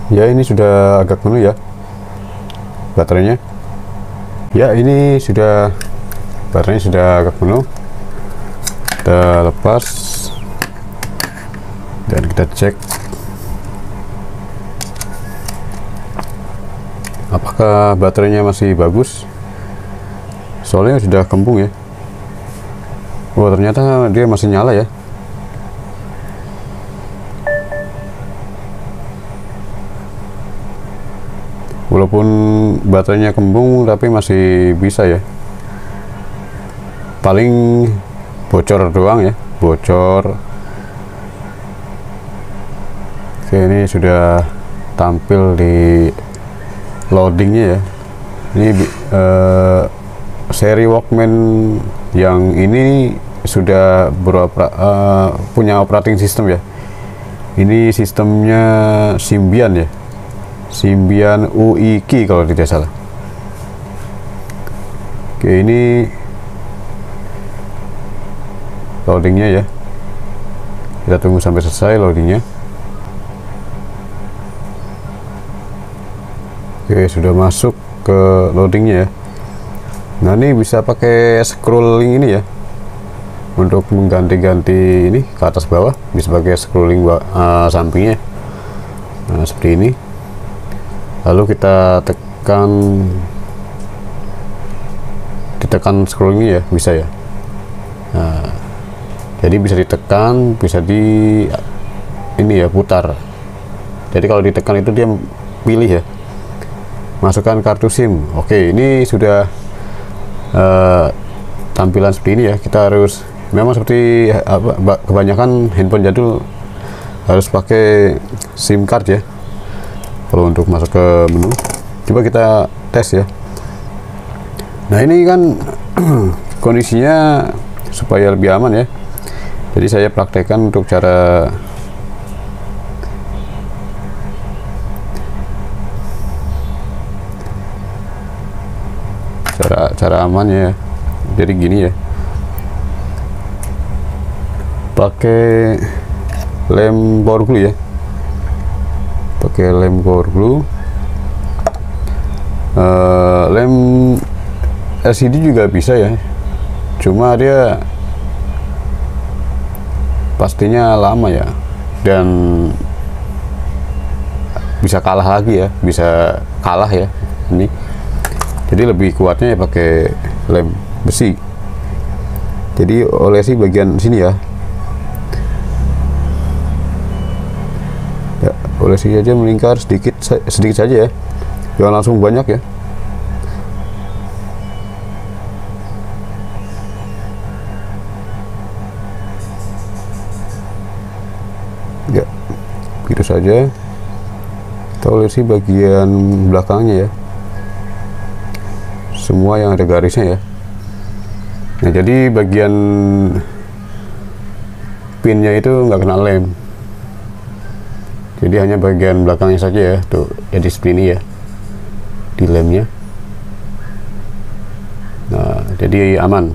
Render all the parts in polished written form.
Ya, ini sudah agak penuh ya baterainya. Ya, ini sudah baterainya sudah agak penuh. Kita lepas dan kita cek apakah baterainya masih bagus. Soalnya sudah kembung ya. Oh, ternyata dia masih nyala ya. Walaupun baterainya kembung tapi masih bisa ya. Paling bocor doang ya, bocor. Oke, ini sudah tampil di loadingnya ya. Ini seri Walkman yang ini sudah punya operating system ya. Ini sistemnya Symbian ya, Symbian UIKI kalau tidak salah. Oke, ini loadingnya ya. Kita tunggu sampai selesai loadingnya. Oke, sudah masuk ke loadingnya ya. Nah, ini bisa pakai scrolling ini ya, untuk mengganti-ganti ini ke atas bawah, bisa pakai scrolling sampingnya. Nah, seperti ini. Lalu kita ditekan scrollingnya ya, bisa ya. Nah, jadi bisa ditekan, bisa ini ya, putar. Jadi kalau ditekan itu dia pilih ya, masukkan kartu SIM. Oke, ini sudah tampilan seperti ini ya. Kita harus, memang seperti kebanyakan handphone jadul harus pakai SIM card ya kalau untuk masuk ke menu. Coba kita tes ya. Nah, ini kan kondisinya supaya lebih aman ya, jadi saya praktekkan untuk cara amannya. Jadi gini ya, pakai lem power glue ya, pakai lem power glue. Lem LCD juga bisa ya, cuma dia pastinya lama ya, dan bisa kalah lagi ya, bisa kalah ya ini. Jadi lebih kuatnya ya pakai lem besi. Jadi olesi bagian sini ya. Ya, olesi aja melingkar sedikit saja ya, jangan langsung banyak ya. Ya, begitu saja. Kita olesi bagian belakangnya ya, semua yang ada garisnya ya. Nah, jadi bagian pinnya itu nggak kena lem, jadi hanya bagian belakangnya saja ya. Tuh, jadi seperti ini ya di lemnya. Nah, jadi aman.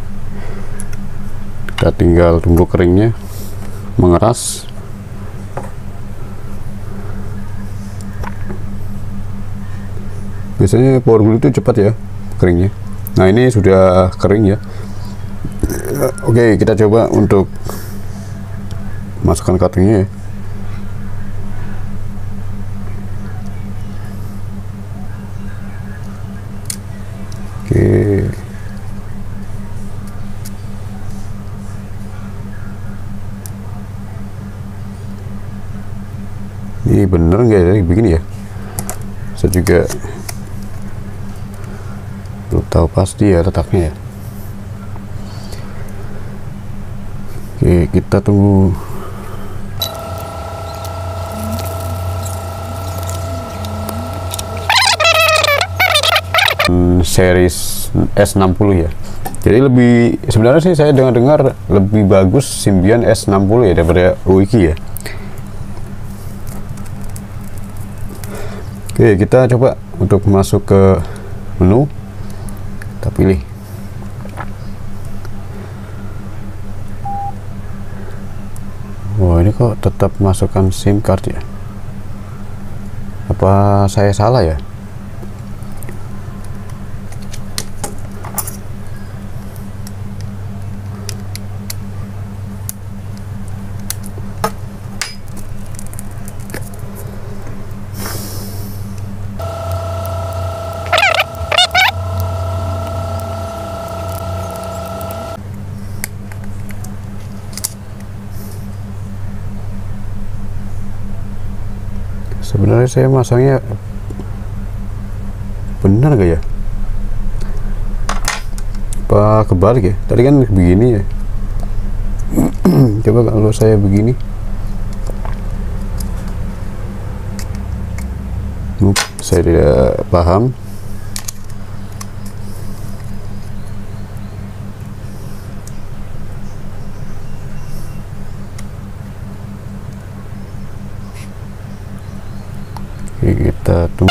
Kita tinggal tunggu keringnya mengeras. Biasanya power glue itu cepat ya keringnya. Nah, ini sudah kering ya. Oke, kita coba untuk masukkan cuttingnya ya. Oke, ini bener nggak ya begini ya? Saya juga belum tahu pasti ya letaknya ya. Oke, kita tunggu. Series S60 ya. Jadi lebih, sebenarnya sih saya dengar lebih bagus Symbian S60 ya daripada UIKI ya. Oke, kita coba untuk masuk ke menu. Kita pilih. Wah, ini kok tetap masukkan SIM card ya. Apa saya salah ya? Sebenarnya saya masangnya benar gak ya? Apa kebalik ya? Tadi kan begini ya. Coba kalau saya begini. Saya tidak paham. Oke, kita tunggu.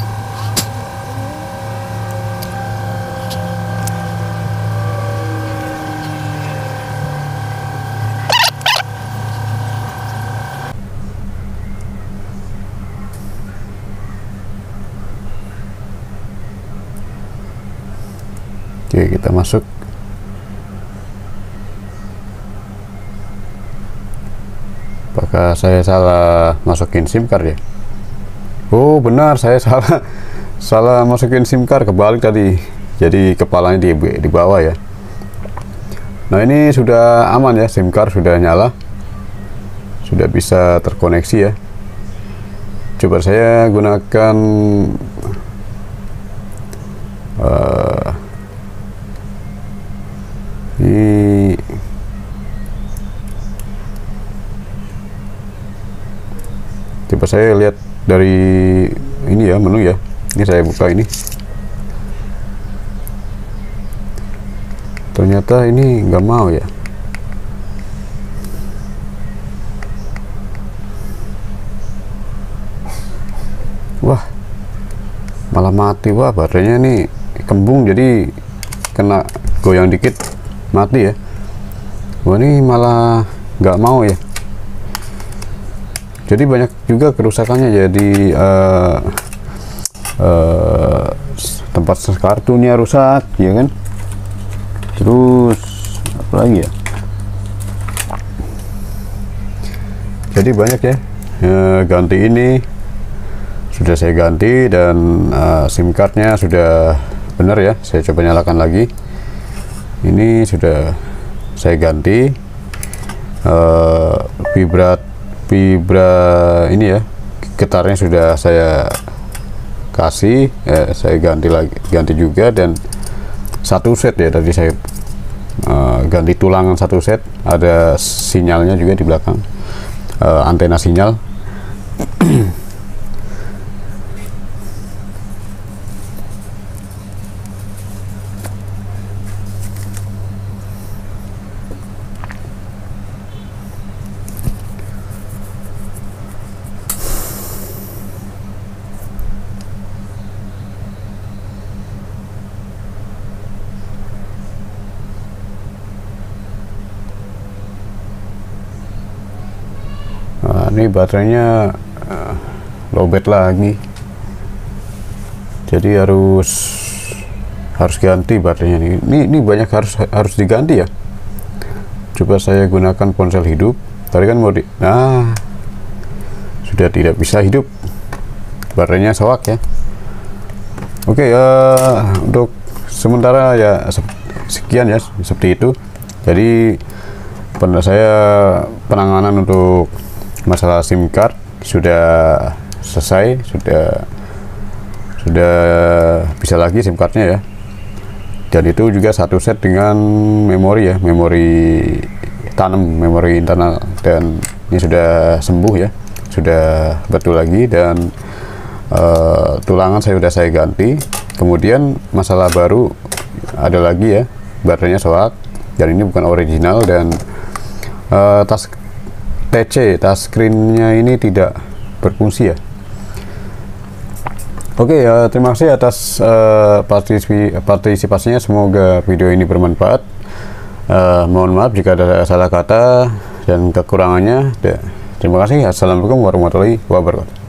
Oke, kita masuk. Apakah saya salah masukin SIM card ya? Oh benar, saya salah masukin SIM card, kebalik tadi. Jadi kepalanya di bawah ya. Nah ini sudah aman ya, SIM card sudah nyala, sudah bisa terkoneksi ya. Coba saya gunakan ini. Coba saya lihat dari ini ya, menu ya. Ini saya buka ini. Ternyata ini nggak mau ya. Wah, malah mati. Wah, baterainya nih kembung, jadi kena goyang dikit mati ya. Wah, ini malah nggak mau ya. Jadi banyak juga kerusakannya. Jadi tempat kartunya rusak ya kan. Terus apa lagi ya? Jadi banyak ya. Ganti ini sudah saya ganti, dan SIM cardnya sudah benar ya. Saya coba nyalakan lagi. Ini sudah saya ganti. Vibra ini ya, getarnya sudah saya kasih, saya ganti juga, dan satu set ya, tadi saya ganti tulangan satu set, ada sinyalnya juga di belakang, antena sinyal. Nah, ini baterainya lowbat lagi, jadi harus ganti baterainya ini banyak harus diganti ya. Coba saya gunakan ponsel hidup, tadi kan nah sudah tidak bisa hidup, baterainya soak ya. Oke, untuk sementara ya sekian ya, seperti itu. Jadi penanganan untuk masalah SIM card sudah selesai, sudah bisa lagi SIM cardnya ya. Dan itu juga satu set dengan memori ya, memori tanam, memori internal, dan ini sudah sembuh ya, sudah betul lagi. Dan tulangan saya ganti. Kemudian masalah baru ada lagi ya, baterainya soak, dan ini bukan original, dan touchscreen-nya ini tidak berfungsi ya. Oke, terima kasih atas partisipasinya. Semoga video ini bermanfaat. Mohon maaf jika ada salah kata dan kekurangannya. Terima kasih. Assalamualaikum warahmatullahi wabarakatuh.